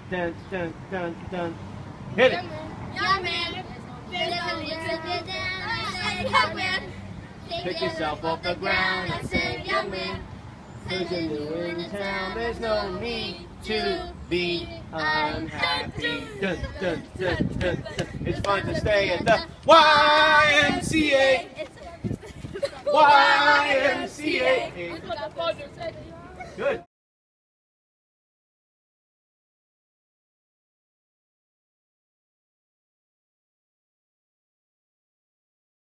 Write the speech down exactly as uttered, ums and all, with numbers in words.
dun, dun, dun, dun. Hit it. Young man, young man, Pick yourself off the ground. I said, young man, there's a new in town. There's no need to be unhappy. Dun, dun, dun, dun, dun. It's fun to stay at the Y M C A. Y M C A. Good.